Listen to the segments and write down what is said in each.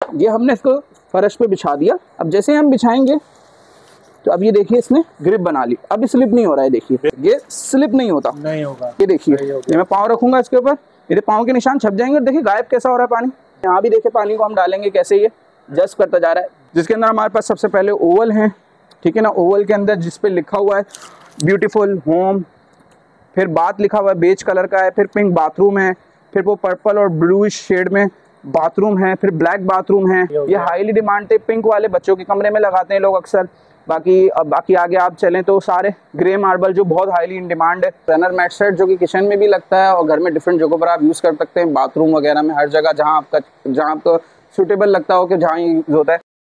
ये हमने इसको फर्श पे बिछा दिया। अब जैसे हम बिछाएंगे तो अब ये देखिए इसने ग्रिप बना ली। अब स्लिप नहीं हो रहा है, देखिए ये स्लिप नहीं होता, नहीं होगा। ये देखिए ये मैं पाँव रखूंगा इसके ऊपर, ये पाँव के निशान छप जाएंगे और देखिए गायब कैसा हो रहा है पानी। यहाँ भी देखिए पानी को हम डालेंगे कैसे ये जस्ट करता जा रहा है, जिसके अंदर हमारे पास सबसे पहले ओवल है, ठीक है ना। ओवल के अंदर जिस पे लिखा हुआ है ब्यूटीफुल होम, फिर बात लिखा हुआ है बेज कलर का है, फिर पिंक बाथरूम है, फिर वो पर्पल और ब्लूइश शेड में बाथरूम है, फिर ब्लैक बाथरूम है। ये हाईली डिमांडेड पिंक वाले बच्चों के कमरे में लगाते हैं लोग अक्सर। बाकी आगे आप चलें तो सारे ग्रे मार्बल जो बहुत हाईली इन डिमांड है। रनर मैट सेट जो कि किचन में भी लगता है और घर में डिफरेंट जगहों पर आप यूज़ कर सकते हैं, बाथरूम वगैरह में, हर जगह जहाँ आपको सूटेबल लगता हो कि जहाँ यूज़ होता है।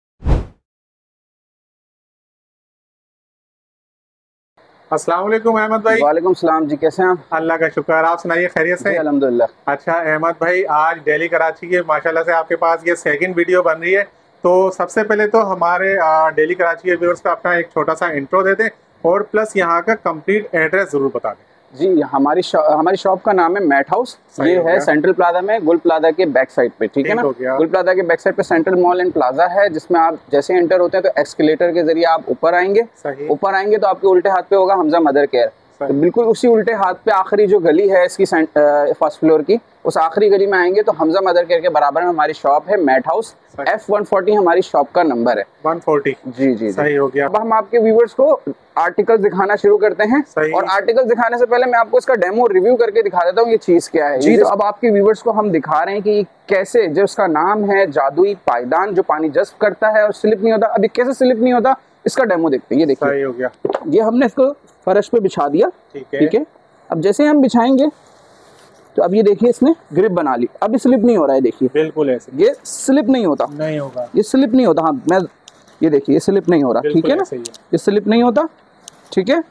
अस्सलाम वालेकुम अहमद भाई। वालेकुम सलाम जी, कैसे हैं आप? अल्लाह का शुक्र, आप सुनाइए खैरियत से? अल्हम्दुलिल्लाह। अच्छा अहमद भाई, आज दिल्ली कराची के माशाल्लाह से आपके पास ये सेकंड वीडियो बन रही है, तो सबसे पहले तो हमारे दिल्ली कराची के व्यूअर्स को अपना एक छोटा सा इंट्रो दे दें और प्लस यहाँ का कंप्लीट एड्रेस ज़रूर बता दें। जी, हमारी शॉप का नाम है मैट हाउस। ये है सेंट्रल प्लाजा में, गुल प्लाजा के बैक साइड पे, ठीक है ना। गुल प्लाजा के बैक साइड पे सेंट्रल मॉल एंड प्लाजा है, जिसमें आप जैसे एंटर होते हैं तो एक्सकेलेटर के जरिए आप ऊपर आएंगे। ऊपर आएंगे तो आपके उल्टे हाथ पे होगा हमजा मदर केयर। तो बिल्कुल उसी उल्टे हाथ पे आखिरी जो गली है इसकी फर्स्ट फ्लोर की, उस आखिरी गली में आएंगे तो हमजा मदर केयर के बराबर में हमारी शॉप है मैट हाउस। F140 हमारी शॉप का नंबर है। 140 जी सही हो गया। अब हम आपके व्यूवर्स को आर्टिकल दिखाना शुरू करते हैं। और आर्टिकल दिखाने से पहले मैं आपको इसका डेमो रिव्यू करके दिखा देता हूँ ये चीज क्या है। जी, तो अब आपके व्यूवर्स को हम दिखा रहे हैं कि कैसे, जो इसका नाम है जादुई पायदान जो पानी जज्ब करता है और स्लिप नहीं होता। अभी कैसे स्लिप नहीं होता इसका डेमो देखते हैं। ये देखिए सही हो गया। ये हमने इसको फर्श पे बिछा दिया, ठीक है। अब जैसे हम बिछाएंगे तो अब ये देखिए इसने ग्रिप बना ली। अब स्लिप नहीं हो रहा है, देखिए बिल्कुल ऐसे, ये स्लिप नहीं होता, नहीं होगा, ये स्लिप नहीं होता। हाँ मैं ये देखिए ये स्लिप नहीं हो रहा, ठीक है ना, ये स्लिप नहीं होता, ठीक है।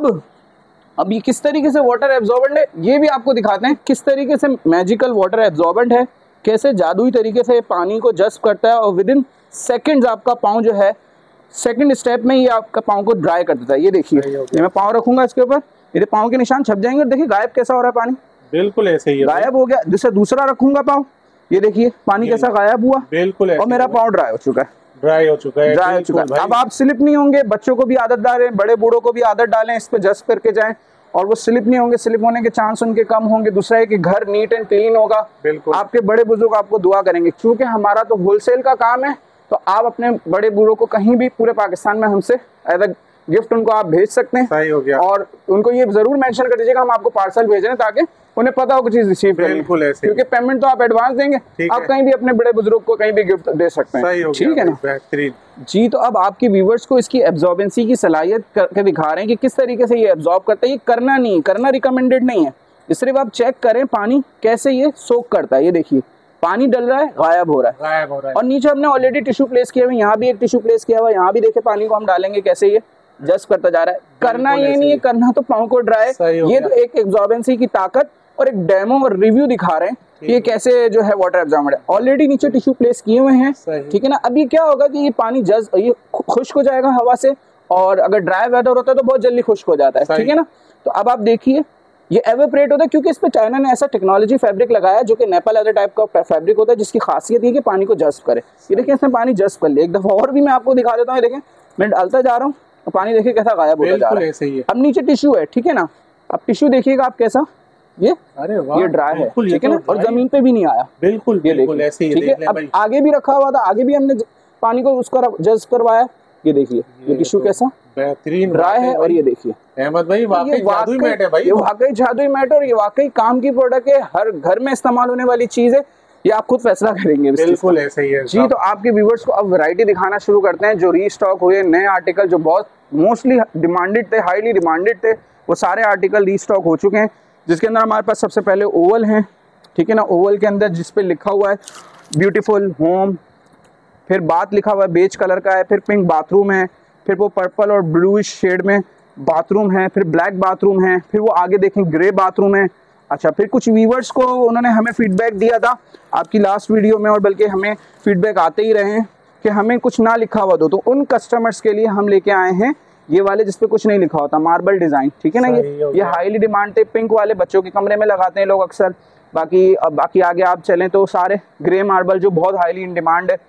अब ये किस तरीके से वाटर एब्जॉर्बेंट है ये भी आपको दिखाते हैं, किस तरीके से मैजिकल वाटर एब्जॉर्बेंट है, कैसे जादुई तरीके से पानी को जज्ब करता है और विद इन सेकेंड्स आपका पाँव जो है सेकंड स्टेप में ये आपका पाँव को ड्राई कर देता है। ये देखिए ये मैं पाँव रखूंगा इसके ऊपर, ये पाँव के निशान छप जाएंगे और देखिए गायब कैसा हो रहा है पानी, बिल्कुल ऐसे ही गायब हो गया। जिससे दूसरा रखूंगा पाँव, ये देखिए पानी कैसा गायब हुआ, बिल्कुल, और मेरा पाँव ड्राई हो चुका है, ड्राई हो चुका है। अब आप स्लिप नहीं होंगे, बच्चों को भी आदत डालें, बड़े बूढ़ों को भी आदत डालें, इस पे जस्ट करके जाएं और वो स्लिप नहीं होंगे, स्लिप होने के चांस उनके कम होंगे। दूसरा है कि घर नीट एंड क्लीन होगा, आपके बड़े बुजुर्ग आपको दुआ करेंगे। क्योंकि हमारा तो होलसेल का काम है, तो आप अपने बड़े बूढ़ों को कहीं भी पूरे पाकिस्तान में हमसे एज अ गिफ्ट उनको आप भेज सकते हैं। सही हो गया। और उनको ये जरूर मेंशन कर दीजिएगा हम आपको पार्सल भेज रहे हैं, ताकि उन्हें पता हो कि चीज रिसीव करनी है। क्योंकि पेमेंट तो आप एडवांस देंगे, आप कहीं भी अपने बड़े बुजुर्ग को कहीं भी गिफ्ट दे सकते हैं, ठीक है ना। बेहतरीन जी। तो अब आपके व्यूवर्स को इसकी एब्जॉर्बेंसी की सलाहियत करके दिखा रहे हैं कि किस तरीके से ये एब्जॉर्ब करता है। ये करना रिकमेंडेड नहीं है, सिर्फ आप चेक करें पानी कैसे ये सोक करता है। ये देखिए पानी डल रहा है, गायब हो रहा है। और नीचे हमने ऑलरेडी टिश्यू प्लेस किया हुआ है, यहाँ भी एक टिश्यू प्लेस किया हुआ है, यहाँ भी देखे पानी को हम डालेंगे कैसे ये जस्ट करता जा रहा है। करना ये नहीं है, करना तो पाँव को ड्राई। ये तो एक एब्जॉर्बेंसी की ताकत और एक डेमो और रिव्यू दिखा रहे हैं कि ये कैसे जो है वाटर एब्जॉर्बेंट है। ऑलरेडी नीचे टिश्यू प्लेस किए हुए हैं, ठीक है ना। अब ये क्या होगा कि ये पानी ये खुश्क हो जाएगा हवा से, और अगर ड्राई वेदर होता है तो बहुत जल्दी खुश्क हो जाता है, ठीक है ना। तो अब आप देखिए ये एवेपोरेट होता है, क्योंकि इस पे चाइना ने ऐसा टेक्नोलॉजी फैब्रिक लगाया जो कि नेपाल लेदर टाइप का फैब्रिक होता है, जिसकी खासियत ये कि पानी को जज्ब करे। ये देखिए इसने पानी जज्ब कर लिया। एक दफा और भी मैं आपको दिखा देता हूँ, देखें मैं डालता जा रहा हूँ, पानी देखिए कैसा गायब होता जा रहा है। अब नीचे टिश्यू है, ठीक है ना। अब टिश्यू देखिएगा आप कैसा, ये ये ड्राई है, ठीक है ना, और जमीन पे भी नहीं आया, बिल्कुल ये देखिए, ठीक है। अब आगे भी रखा हुआ था, आगे भी हमने पानी को उसका जज्ब करवाया। ये देखिए ये टिश्यू कैसा बेहतरीन ड्राई है। और ये देखिए अहमद भाई वाकई जादुई मैट है भाई, ये वाकई जादुई मैट और ये वाकई काम की प्रोडक्ट है, हर घर में इस्तेमाल होने वाली चीज है। ये आप खुद फैसला करेंगे, बिल्कुल ऐसा ही है जी। तो आपके व्यूवर्स को अब वैरायटी दिखाना शुरू करते हैं, जो रीस्टॉक हुए नए आर्टिकल जो बहुत मोस्टली डिमांडेड थे, हाईली डिमांडेड थे, वो सारे आर्टिकल रीस्टॉक हो चुके हैं। जिसके अंदर हमारे पास सबसे पहले ओवल है, ठीक है ना। ओवल के अंदर जिस पे लिखा हुआ है ब्यूटीफुल होम, फिर बात लिखा हुआ है बेज कलर का है, फिर पिंक बाथरूम है, फिर वो पर्पल और ब्लूइश शेड में बाथरूम है, फिर ब्लैक बाथरूम है, फिर वो आगे देखें ग्रे बाथरूम है। अच्छा, फिर कुछ व्यूवर्स को उन्होंने हमें फीडबैक दिया था आपकी लास्ट वीडियो में, और बल्कि हमें फीडबैक आते ही रहे हैं कि हमें कुछ ना लिखा हुआ दो, तो उन कस्टमर्स के लिए हम लेके आए हैं ये वाले जिसपे कुछ नहीं लिखा होता, मार्बल डिजाइन, ठीक है ना। ये हाईली डिमांडेड पिंक वाले बच्चों के कमरे में लगाते हैं लोग अक्सर। बाकी आगे आप चलें तो सारे ग्रे मार्बल जो बहुत हाईली इन डिमांड है,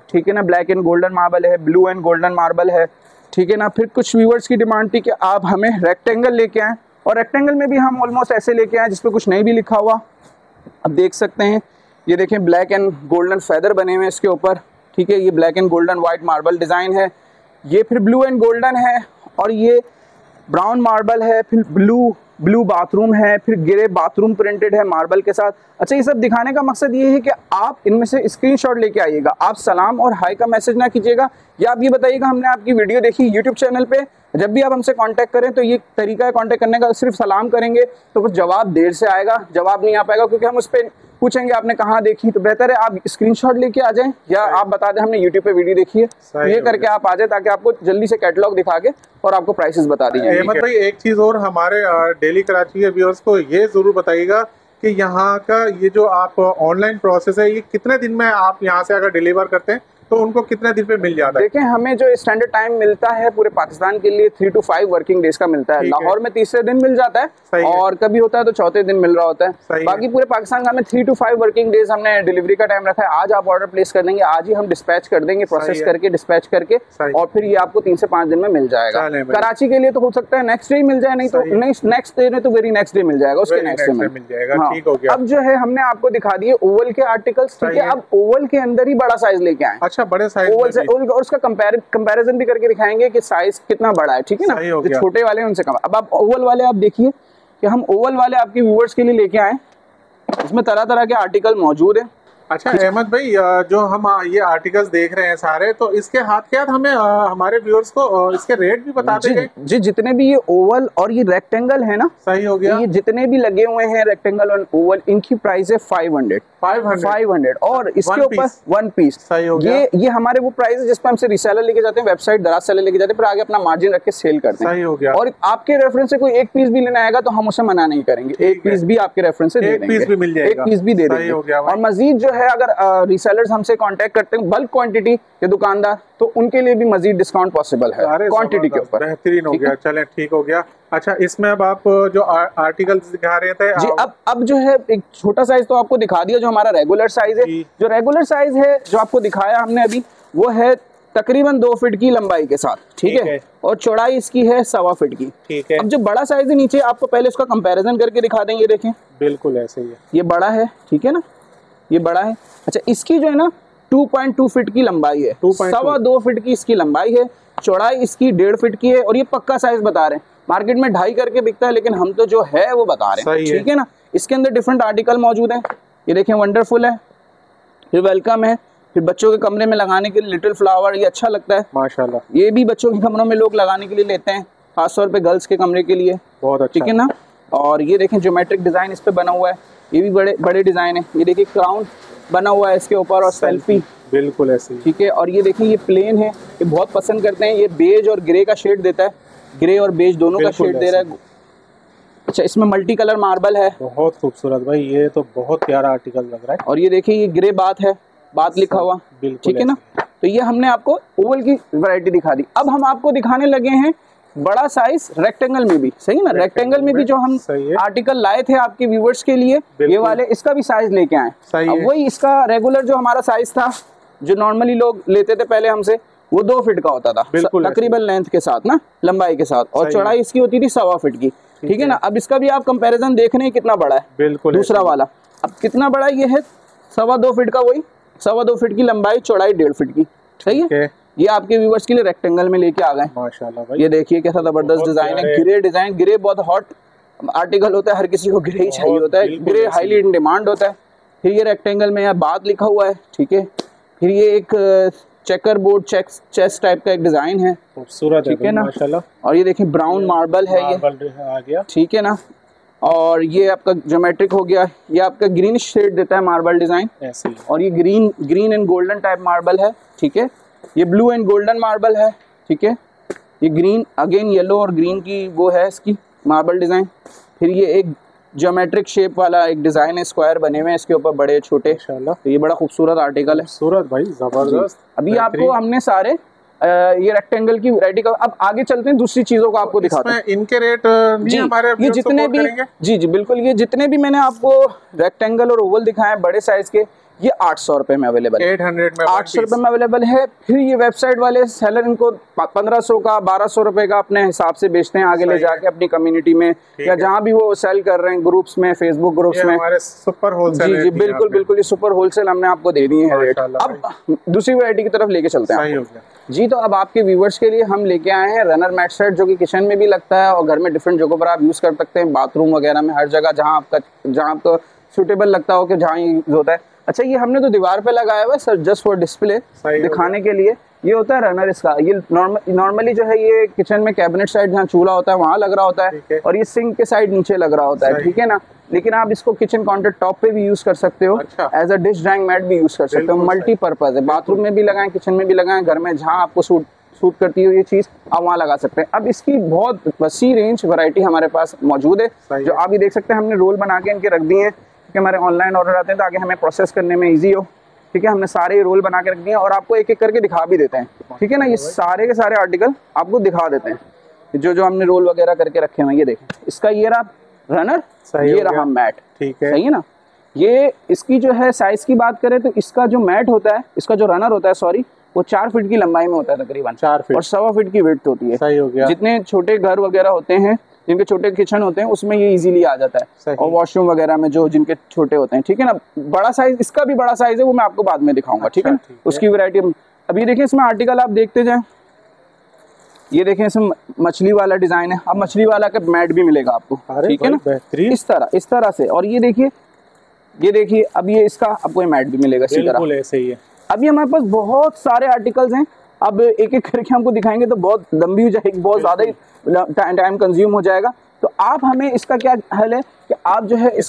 ठीक है ना, ब्लैक एंड गोल्डन मार्बल है, ब्लू एंड गोल्डन मार्बल है, ठीक है ना। फिर कुछ व्यूअर्स की डिमांड थी कि आप हमें रेक्टेंगल लेके आएँ, और रेक्टेंगल में भी हम ऑलमोस्ट ऐसे लेके आए जिसपे कुछ नहीं भी लिखा हुआ। अब देख सकते हैं, ये देखें ब्लैक एंड गोल्डन फेदर बने हुए हैं इसके ऊपर, ठीक है। ये black and golden white marble design है, ये फिर ब्लू एंड गोल्डन है, और ये ब्राउन मार्बल है, फिर ब्लू बाथरूम है, फिर ग्रे बाथरूम प्रिंटेड है मार्बल के साथ। अच्छा, ये सब दिखाने का मकसद ये है कि आप इनमें से स्क्रीनशॉट लेके आइएगा। आप सलाम और हाय का मैसेज ना कीजिएगा, या आप ये बताइएगा हमने आपकी वीडियो देखी यूट्यूब चैनल पे। जब भी आप हमसे कांटेक्ट करें तो ये तरीका है कांटेक्ट करने का, सिर्फ सलाम करेंगे तो कुछ जवाब देर से आएगा, जवाब नहीं आ पाएगा, क्योंकि हम उस पर पूछेंगे आपने कहाँ देखी। तो बेहतर है आप स्क्रीनशॉट लेके आ जाएं, या आप बता दें हमने यूट्यूब पे वीडियो देखी है, तो ये करके आप आ जाए, ताकि आपको जल्दी से कैटलॉग दिखा के और आपको प्राइसेस बता दी जाएंगे। अहमद भाई, एक चीज़ और हमारे डेली कराची के व्यूअर्स को ये ज़रूर बताइएगा कि यहाँ का ये जो आप ऑनलाइन प्रोसेस है, ये कितने दिन में आप यहाँ से अगर डिलीवर करते हैं तो उनको कितने दिन पे मिल जाता है? देखें, हमें जो स्टैंडर्ड टाइम मिलता है पूरे पाकिस्तान के लिए 3 to 5 वर्किंग डेज का मिलता है। लाहौर में तीसरे दिन मिल जाता है, और कभी होता है तो चौथे दिन मिल रहा होता है। बाकी पूरे पाकिस्तान का हमें 3 to 5 वर्किंग डेज हमने डिलीवरी का टाइम रखा है। आज आप ऑर्डर प्लेस कर देंगे, आज ही हम डिस्पैच कर देंगे, प्रोसेस करके डिस्पैच करके, और फिर ये आपको 3 से 5 दिन में मिल जाएगा। कराची के लिए तो हो सकता है नेक्स्ट डे मिल जाए, नहीं तो नेक्स्ट डे नहीं तो वेरी नेक्स्ट डे मिल जाएगा, उसके नेक्स्ट डे मिल जाएगा। ठीक हो गया। अब जो है हमने आपको दिखा दिए ओवल के आर्टिकल्स, ठीक है। अब ओवल के अंदर ही बड़ा साइज लेके आए। अच्छा, बड़े साइज और उसका कंपैरिजन भी करके दिखाएंगे कि साइज कितना बड़ा है, ठीक है ना। जो छोटे वाले हैं उनसे कम। अब आप ओवल वाले आप देखिए कि हम ओवल वाले आपके व्यूअर्स के लिए लेके आए, इसमें तरह तरह के आर्टिकल मौजूद हैं। अच्छा अहमद भाई, जो हम ये आर्टिकल्स देख रहे हैं सारे, तो इसके हाथ के हाथ हमें हमारे व्यूअर्स को इसके रेट भी बता देंगे जी। जितने भी ये ओवल और ये रेक्टेंगल है ना, सही हो गया, ये जितने भी लगे हुए हैं रेक्टेंगल और ओवल, इनकी प्राइस है 500 और इसके ऊपर 1 पीस। सही हो गया। ये हमारे वो प्राइस है जिस पर हमसे रिसेलर लेके जाते हैं, वेबसाइट दराज सेलर लेके जाते हैं, फिर आगे अपना मार्जिन रख के सेल करते हैं। सही हो गया। और आपके रेफरेंस से कोई एक पीस भी लेना आएगा तो हम उसे मना नहीं करेंगे, एक पीस भी आपके रेफरेंस से दे देंगे, एक पीस भी मिल जाएगा, एक पीस भी दे देंगे। और मजीद जो है, अगर सेलर्स हमसे कांटेक्ट करते हैं बल्क क्वांटिटी के दुकानदार, तो उनके लिए भी मजीद डिस्काउंट पॉसिबल है क्वांटिटी के ऊपर। बेहतरीन हो गया, चलें ठीक हो गया। अच्छा, इसमें अब आप जो आर्टिकल्स दिखा रहे थे जी, अब जो है एक छोटा साइज तो आपको दिखा दिया, जो हमारा रेगुलर साइज है। जो रेगुलर साइज है जो आपको दिखाया हमने अभी, वो है तकरीबन 2 फीट की लंबाई के साथ, ठीक है, और चौड़ाई इसकी है 1.25 फीट की, ठीक है। अब जो बड़ा साइज है नीचे आपको पहले उसका कंपैरिजन करके दिखा देंगे, देखें बिल्कुल ऐसे ही है, ये बड़ा है, ठीक है ना, ये बड़ा है। अच्छा, इसकी जो है ना 2.2 फीट की लंबाई है, 2.2 फीट की इसकी लंबाई है, चौड़ाई इसकी 1.5 फीट की है, और ये पक्का साइज बता रहे हैं। मार्केट में 2.5 करके बिकता है, लेकिन हम तो जो है वो बता रहे हैं, ठीक है ना। इसके अंदर डिफरेंट आर्टिकल मौजूद हैं, ये देखें, वंडरफुल है, फिर वेलकम है, फिर बच्चों के कमरे में लगाने के लिए लिटिल फ्लावर, ये अच्छा लगता है माशाल्लाह। ये भी बच्चों के कमरों में लोग लगाने के लिए लेते हैं, खासतौर पे गर्ल्स के कमरे के लिए, बहुत अच्छा, ठीक है ना। और ये देखें ज्योमेट्रिक डिजाइन इस पे बना हुआ है, ये भी बड़े डिजाइन है। ये देखिए क्राउन बना हुआ है इसके ऊपर, और सेल्फी बिल्कुल ऐसे, ठीक है। और ये देखें, ये प्लेन है, ये बहुत पसंद करते हैं, ये बेज और ग्रे का शेड देता है, ग्रे और बेज दोनों का शेड दे रहा है। अच्छा, इसमें मल्टी कलर मार्बल है, बहुत खूबसूरत भाई, ये तो बहुत प्यारा आर्टिकल लग रहा है। और ये देखिए, ये ग्रे बात है, बात लिखा हुआ, ठीक है ना। तो ये हमने आपको ओवल की वैरायटी दिखा दी। अब हम आपको दिखाने लगे हैं बड़ा साइज रेक्टेंगल में भी, सही ना। रेक्टेंगल में भी जो हम आर्टिकल लाए थे आपके व्यूवर्स के लिए, ये वाले, इसका भी साइज लेके आए। अब वही इसका रेगुलर जो हमारा साइज था, जो नॉर्मली लोग लेते थे पहले हमसे, वो 2 फीट का होता था तकरीबन लेंथ के साथ ना, लंबाई के साथ, और चौड़ाई इसकी होती थी 1.25 फीट की, ठीक है ना। अब इसका भी आप कंपैरिजन देख रहे हैं कितना बड़ा है, बिल्कुल दूसरा वाला। अब कितना बड़ा ये है, 2.25 फीट का, वही 2.25 फीट की लंबाई, चौड़ाई 1.5 फीट की, सही है। ये आपके व्यूवर्स के लिए रेक्टेंगल में लेके आ गए माशाल्लाह भाई। ये देखिए कैसा जबरदस्त डिजाइन है, ग्रे डिजाइन, ग्रे बहुत हॉट आर्टिकल होता है, हर किसी को ग्रे ही चाहिए होता है, ग्रे हाईली इन डिमांड होता है। फिर ये रेक्टेंगल में यहाँ बात लिखा हुआ है, ठीक है। फिर ये एक चेकर बोर्ड चेस टाइप का एक डिजाइन है, खूबसूरत, ठीक है ना माशाल्लाह। और ये देखिए ब्राउन मार्बल है, ये आ गया, ठीक है ना। और ये आपका ज्योमेट्रिक हो गया, ये आपका ग्रीन शेड देता है मार्बल डिजाइन, और ये green and golden type marble है, ठीक है। ये ब्लू एंड गोल्डन मार्बल है, ठीक है। ये ग्रीन अगेन येलो और ग्रीन की वो है इसकी मार्बल डिजाइन। फिर ये एक ज्योमेट्रिक शेप वाला एक डिजाइन है, स्क्वायर बने हुए हैं इसके ऊपर बड़े छोटे, तो ये बड़ा खूबसूरत आर्टिकल है, खूबसूरत भाई, जबरदस्त। अभी आपको हमने सारे ये रेक्टेंगल की वैरायटी का, अब आगे चलते हैं दूसरी चीजों को आपको दिखाते हैं। इनके रेट जी, ये जितने भी जी बिल्कुल, ये जितने भी मैंने आपको रेक्टेंगल और ओवल दिखाए बड़े साइज के, ये 800 रुपए में अवेलेबल है। 800 में 800 रुपए में अवेलेबल है। फिर ये वेबसाइट वाले सेलर इनको 1500 का 1200 रुपए का अपने हिसाब से बेचते हैं आगे ले जाके अपनी कम्युनिटी में या जहाँ भी वो सेल कर रहे हैं ग्रुप्स में, फेसबुक ग्रुप्स में। हमारे सुपर होलसेल जी जी बिल्कुल बिल्कुल, ये सुपर होलसेल हमने आपको दे दिए हैं रेट। अब दूसरी वैरायटी की तरफ लेके चलते हैं जी। तो अब आपके व्यूवर्स के लिए हम लेके आए हैं रनर मैट सेट, जो कि किचन में भी लगता है और घर में डिफरेंट जगहों पर आप यूज कर सकते हैं, बाथरूम वगैरह में, हर जगह जहाँ आपको सुटेबल लगता हो कि जहाँ यूज होता है। अच्छा, ये हमने तो दीवार पे लगाया हुआ है सर, जस्ट फॉर डिस्प्ले दिखाने के लिए। ये होता है रनर इसका। ये नॉर्मली जो है ये किचन में कैबिनेट साइड जहाँ चूल्हा होता है वहाँ लग रहा होता है और ये सिंक के साइड नीचे लग रहा होता है, ठीक है ना। लेकिन आप इसको किचन काउंटर टॉप पे भी यूज कर सकते हो, as a dish drying mat भी यूज कर सकते हो। मल्टीपर्पज है, बाथरूम में भी लगाएं, किचन में भी लगाएं, घर में जहाँ आपको सूट करती है ये चीज आप वहाँ लगा सकते हैं। अब इसकी बहुत वसी रेंज वैरायटी हमारे पास मौजूद है, जो आप भी देख सकते हैं। हमने रोल बना के इनके रख दिए हैं क्योंकि हमारे ऑनलाइन ऑर्डर आते हैं ताकि हमें प्रोसेस करने में इजी हो, ठीक है। हमने सारे रोल बना के रख दिए और आपको एक एक करके दिखा भी देते हैं, ठीक है ना। ये सारे के सारे आर्टिकल आपको दिखा देते हैं जो हमने रोल वगैरह करके रखे हुए हैं। ये देखें, इसका ये रहा रनर, ये रहा मैट, ठीक है, सही है ना। ये इसकी जो है साइज की बात करें तो इसका जो मैट होता है, इसका जो रनर होता है सॉरी, वो 4 फीट की लंबाई में होता है तकरीबन, 4 फीट और 1.25 फीट की विड्थ होती है। सही हो गया। जितने छोटे घर वगैरह होते हैं, जिनके छोटे किचन होते हैं, उसमें ये इजीली आ जाता है, और वॉशरूम वगैरह में जो जिनके छोटे होते हैं, ठीक है ना। बड़ा साइज, इसका भी बड़ा साइज है, वो मैं आपको बाद में दिखाऊंगा, ठीक है ना। उसकी वैरायटी अभी देखिए, इसमें आर्टिकल आप देखते जाएं। ये देखें, इसमें मछली वाला डिजाइन है। अब मछली वाला का मैट भी मिलेगा आपको, ठीक है ना, इस तरह से। और ये देखिए अब ये इसका आपको मैट भी मिलेगा इसी तरह, ऐसे ही है। अभी हमारे पास बहुत सारे आर्टिकल्स हैं, अब एक एक करके हमको दिखाएंगे तो बहुत लंबी हो जाएगी, बहुत ज्यादा ही टाइम कंज्यूम हो जाएगा। तो आप हमें इसका क्या हल है कि आप जो है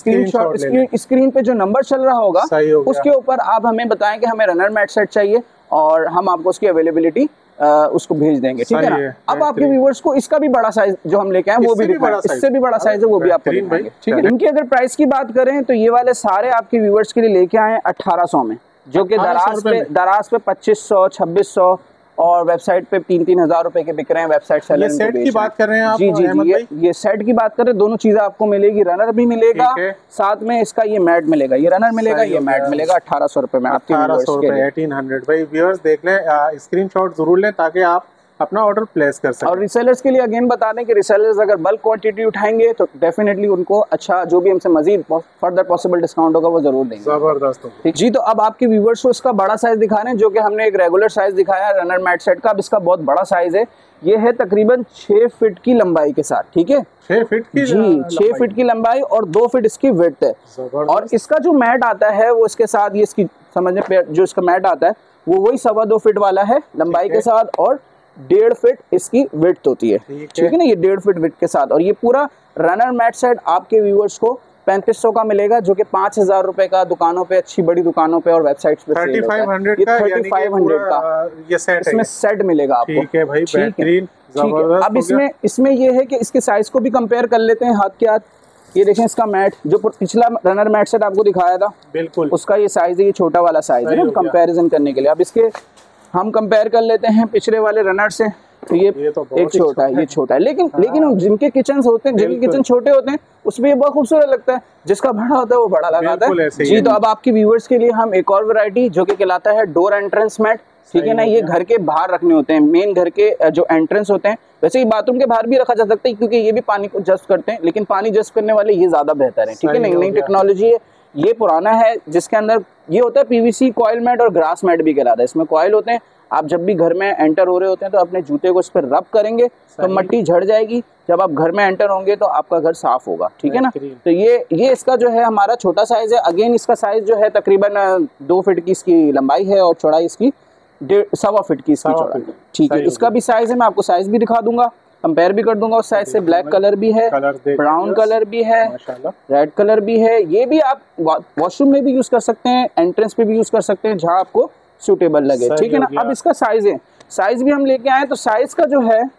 स्क्रीन पे जो नंबर चल रहा होगा उसके ऊपर आप हमें बताएं कि हमें रनर मैट सेट चाहिए और हम आपको उसकी अवेलेबिलिटी उसको भेज देंगे, ठीक है ना। अब आपके व्यूअर्स को इसका भी बड़ा साइज जो हम लेके आए वो भी इससे भी बड़ा साइज है, वो भी आपको दिखाएंगे, ठीक है। इनकी अगर प्राइस की बात करें तो ये वाले सारे आपके व्यूअर्स के लिए लेके आए 1800 में, जो कि दराज पे 2500, 2600 और वेबसाइट पे 3-3 हजार रुपए के बिक रहे हैं। वेबसाइट सेलर सेट की बात कर रहे हैं आप? जी जी जी, ये सेट की बात कर रहे हैं। दोनों चीजें आपको मिलेगी, रनर भी मिलेगा, साथ में इसका ये मैट मिलेगा, ये रनर मिलेगा, ये मैट मिलेगा 1800 रुपए में आपके 1800। भाई व्यूअर्स देख लें, स्क्रीनशॉट जरूर लें ताकि आप अपना ऑर्डर प्लेस कर सकते हैं। और रिसेलर्स के लिए अगेन बता दें कि रिसेलर्स अगर बल्क क्वांटिटी उठाएंगे तो डेफिनेटली उनको अच्छा जो भी हमसे मजीद फर्दर पॉसिबल डिस्काउंट होगा वो जरूर देंगे। जबरदस्त। ठीक जी, तो अब आपके व्यूवर्स को इसका बड़ा साइज दिखा रहे हैं, जो कि हमने एक रेगुलर साइज दिखाया रनर मैट सेट का। अब इसका बहुत बड़ा साइज है, ये है तकरीबन 6 फीट की लंबाई के साथ, ठीक है, 6 फीट की जी, 6 फीट की लंबाई और 2 फीट इसकी विड्थ है। और इसका जो मैट आता है वो इसके साथ ये इसकी समझने पे जो इसका मैट आता है वो वही 2.25 फीट वाला है लंबाई के साथ और 1.5 फीट इसकी विड्थ होती है, ठीक है ना, ये 1.5 फीट विड्थ के साथ। और ये पूरा रनर मैट सेट आपके व्यूअर्स को 3500 का मिलेगा, जो कि 5000 रुपए का दुकानों पे, अच्छी बड़ी दुकानों पे और वेबसाइट्स पे 3500 का, 3500 का ये सेट इसमें सेट मिलेगा आपको, ठीक है भाई, बेहतरीन, जबरदस्त। अब इसमें ये है कि इसके साइज को भी कंपेयर कर लेते हैं हाथ के हाथ। ये देखें, इसका मैट जो पिछला रनर मैट सेट आपको दिखाया था बिल्कुल उसका ये साइज है, ये छोटा वाला साइज है ना कंपैरिजन करने के लिए। अब इसके हम कंपेयर कर लेते हैं पिछले वाले रनर से, तो ये तो एक छोटा है, ये छोटा है, लेकिन जिनके किचन होते हैं, जिनके किचन छोटे होते हैं उसमें ये बहुत खूबसूरत लगता है, जिसका बड़ा होता है वो बड़ा लगाता है जी। तो अब आपके व्यूअर्स के लिए हम एक और वैरायटी जो कि कहलाता है डोर एंट्रेंस मैट, ठीक है ना। ये घर के बाहर रखने होते हैं, मेन घर के जो एंट्रेंस होते हैं, वैसे ही बाथरूम के बाहर भी रखा जा सकता है क्योंकि ये भी पानी को जस्ट करते हैं, लेकिन पानी जस्ट करने वाले ये ज्यादा बेहतर है, ठीक है। नई टेक्नोलॉजी है, ये पुराना है, जिसके अंदर ये होता है पीवीसी कॉइल मैट और ग्रास मैट भी कहलाता है। इसमें कॉइल होते हैं, आप जब भी घर में एंटर हो रहे होते हैं तो अपने जूते को इस पर रब करेंगे तो मिट्टी झड़ जाएगी, जब आप घर में एंटर होंगे तो आपका घर साफ होगा, ठीक है ना। तो ये इसका जो है हमारा छोटा साइज है। अगेन इसका साइज जो है तकरीबन 2 फीट की इसकी लंबाई है और चौड़ाई इसकी 1.25 फीट की इसकी चौड़ाई, ठीक है। इसका भी साइज है, मैं आपको साइज भी दिखा दूंगा, कंपेयर भी कर दूंगा उस साइज से। ब्लैक कलर भी है, ब्राउन कलर भी है, रेड कलर भी है। ये भी आप वॉशरूम में भी यूज कर सकते हैं, एंट्रेंस पे भी यूज कर सकते हैं, जहाँ आपको सूटेबल लगे, ठीक है ना। अब इसका साइज भी हम लेके आए, तो साइज का जो है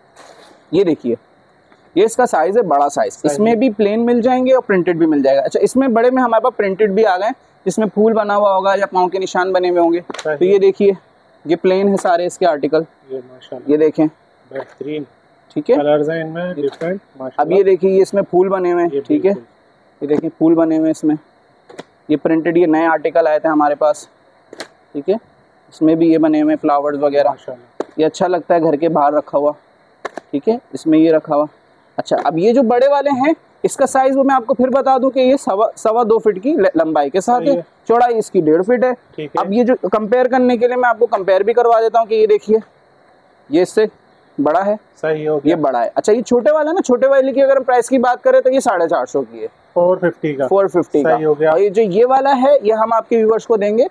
ये देखिए, ये इसका साइज है बड़ा साइज। इसमें भी प्लेन मिल जाएंगे और प्रिंटेड भी मिल जाएगा। अच्छा, इसमें बड़े में हमारे पास प्रिंटेड भी आ गए, जिसमें फूल बना हुआ होगा या पाँव के निशान बने हुए होंगे। तो ये देखिए, ये प्लेन है सारे इसके आर्टिकल, ये देखें बेहतरीन, ठीक है। कलर्स हैं इनमें डिफरेंट। अब ये देखिए, ये इसमें फूल बने हुए हैं, ठीक है, ये देखिए फूल बने हुए हैं इसमें, ये प्रिंटेड, ये नए आर्टिकल आए थे हमारे पास, ठीक है। इसमें भी ये बने हुए फ्लावर्स वगैरह, ये अच्छा लगता है घर के बाहर रखा हुआ, ठीक है। इसमें ये रखा हुआ। अच्छा, अब ये जो बड़े वाले हैं, इसका साइज वो मैं आपको फिर बता दूं कि ये 2.25 फीट की लंबाई के साथ है, चौड़ाई इसकी 1.5 फीट है। अब ये जो कंपेयर करने के लिए मैं आपको कंपेयर भी करवा देता हूँ कि ये देखिए, ये इससे बड़ा है, सही हो गया, ये बड़ा है। अच्छा, ये छोटे वाला ना, छोटे वाले की अगर हम प्राइस की बात करें तो ये 450 की है, 450 का, 450 का। हो गया। और ये जो ये वाला है, ये हम आपके व्यूवर्स को देंगे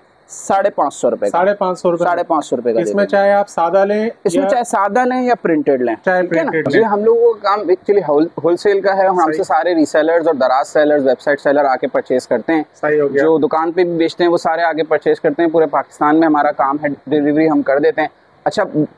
550 रुपए, 550 रुपए, 550 रुपए का। इसमें चाहे आप सादा लें, इसमें चाहे सादा लें या प्रिंटेड लें, चाहे प्रिंटेड लें। ये हम लोगों का काम एक्चुअली होलसेल का है। हमसे सारे रीसेलर्स और दराज सेलर्स, वेबसाइट सेलर आके परचेज करते हैं। सही हो गया। जो दुकान पे भी बेचते हैं वो सारे आगे परचेज करते हैं। पूरे पाकिस्तान में हमारा काम है, डिलीवरी हम कर देते हैं। अच्छा,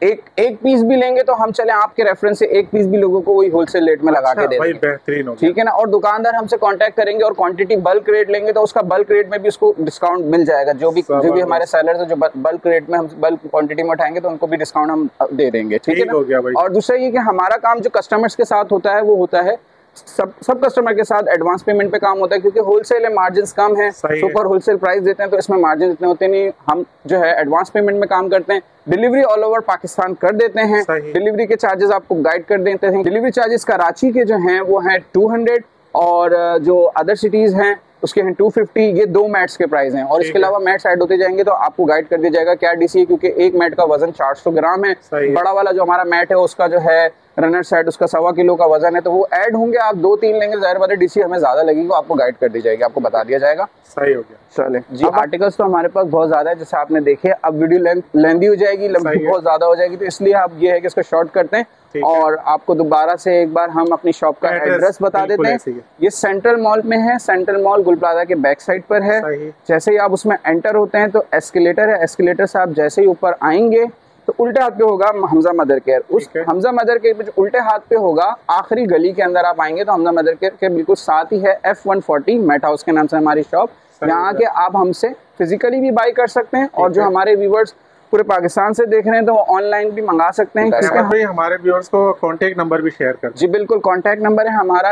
एक पीस भी लेंगे तो हम चले आपके रेफरेंस से एक पीस भी लोगों को वही होलसेल रेट में लगा के दे देंगे, बेहतरीन हो, ठीक है ना। और दुकानदार हमसे कांटेक्ट करेंगे और क्वांटिटी बल्क रेट लेंगे तो उसका बल्क रेट में भी उसको डिस्काउंट मिल जाएगा। जो भी हमारे सेलर्स हैं जो बल्क रेट में हम बल्क क्वांटिटी में उठाएंगे तो उनको भी डिस्काउंट हम दे देंगे, ठीक है ना। और दूसरा ये कि हमारा काम जो कस्टमर्स के साथ होता है वो होता है सब कस्टमर के साथ एडवांस पेमेंट पे काम होता है, क्योंकि होलसेल है, मार्जिन कम है, सुपर होलसेल प्राइस देते हैं तो इसमें मार्जिन इतने होते नहीं। हम जो है एडवांस पेमेंट में काम करते हैं, डिलीवरी ऑल ओवर पाकिस्तान कर देते हैं। डिलीवरी के चार्जेस आपको गाइड कर देते हैं। डिलीवरी चार्जेस कराची के जो हैं वो हैं 200 और जो अदर सिटीज हैं उसके हैं 250। ये 2 मैट्स के प्राइस हैं और इसके अलावा मैट्स ऐड होते जाएंगे तो आपको गाइड कर दिया जाएगा क्या डीसी है, क्योंकि एक मैट का वजन 400 ग्राम है। बड़ा वाला जो हमारा मैट है उसका जो है रनर सेट उसका 1.25 किलो का वजन है, तो वो ऐड होंगे। आप 2-3 लेंगे, जाहिर बात है डीसी हमें ज्यादा लगेगी, आपको गाइड कर दी जाएगी, आपको बता दिया जाएगा। सही हो गया। चले जी, आर्टिकल्स तो हमारे पास बहुत ज्यादा है, जैसे आपने देखे। अब वीडियो लेंदी हो जाएगी, लंबी बहुत ज्यादा हो जाएगी, तो इसलिए आप ये है कि इसको शॉर्ट करते हैं और आपको दोबारा से एक बार हम अपनी शॉप का एड्रेस बता देते हैं। ये सेंट्रल मॉल में है, सेंट्रल मॉल गुल प्लाजा के बैक साइड पर है। जैसे ही आप उसमें एंटर होते हैं तो एस्केलेटर है, एस्केलेटर से आप जैसे ही ऊपर आएंगे तो उल्टे हाथ पे होगा हमजा मदर केयर। उस हमजा मदर केयर जो उल्टे हाथ पे होगा, आखिरी गली के अंदर आप आएंगे तो हमजा मदर केयर के बिल्कुल साथ ही है F140 मेट हाउस के नाम से हमारी शॉप। यहाँ के आप हमसे फिजिकली भी बाई कर सकते हैं और जो हमारे व्यूवर्स पूरे पाकिस्तान से देख रहे हैं तो वो ऑनलाइन भी मंगा सकते हैं। भाई हमारे व्यूअर्स को कांटेक्ट नंबर भी शेयर कर। जी बिल्कुल, कांटेक्ट नंबर है हमारा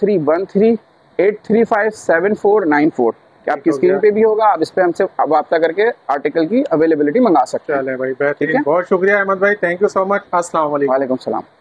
031383579494। आपकी स्क्रीन पे भी होगा, आप इस पे हमसे वाब्ता करके आर्टिकल की अवेलेबिलिटी मंगा सकते हैं। चले भाई, बेहतरीन, बहुत शुक्रिया अहमद भाई, थैंक यू सो मच। अस्सलाम वालेकुम। वालेकुम सलाम।